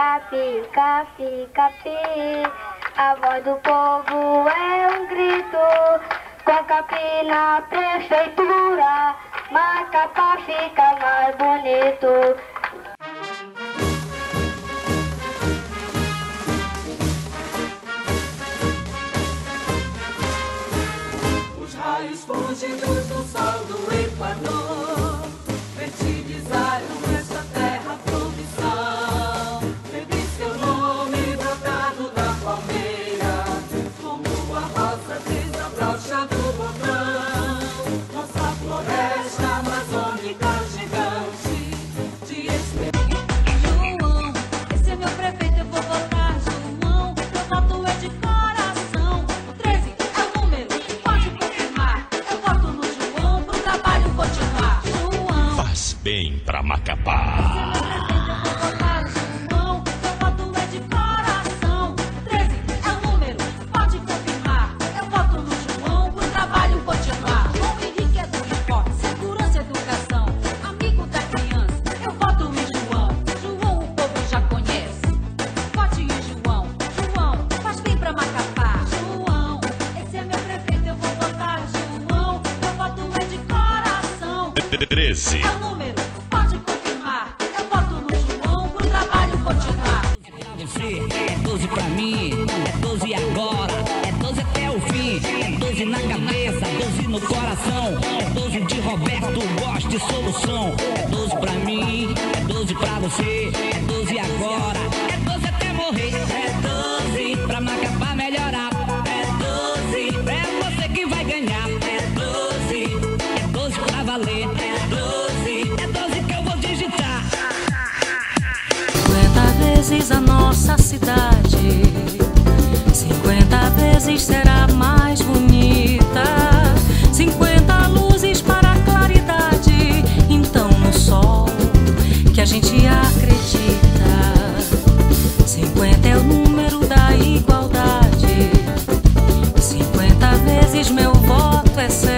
Fica, fica, fica, pi. A voz do povo é um grito. Com Capi na prefeitura, Macapá fica mais bonito. Os raios fúlgidos do sol do Equador fertilizaram esta terra promissão. Teve seu nome brotado da palmeira, como a rosa desabrocha do botão. Nossa floresta amazônica gigante de João, esse é meu prefeito, eu vou votar. João, meu voto é de coração. O 13 é o número, pode confirmar. Eu voto no João pro trabalho continuar. João, Faz bem pra Macapá. É o número, pode confirmar. Eu voto no João pro trabalho continuar. Pra você, é 12 pra mim, é 12 agora, é 12 até o fim, é 12 na cabeça, 12 no coração, é 12 de Roberto, gosto de solução, é 12 pra mim, é 12 pra você, é 12 agora, é 12 até morrer, é 12 pra Macapá melhorar, é 12, é você que vai ganhar, é 12 pra valer, é 12 que eu vou digitar. 50 vezes a nossa cidade, 50 vezes será mais bonita, 50 luzes para a claridade, então no sol que a gente acredita. 50 é o número da igualdade, 50 vezes meu voto é certo.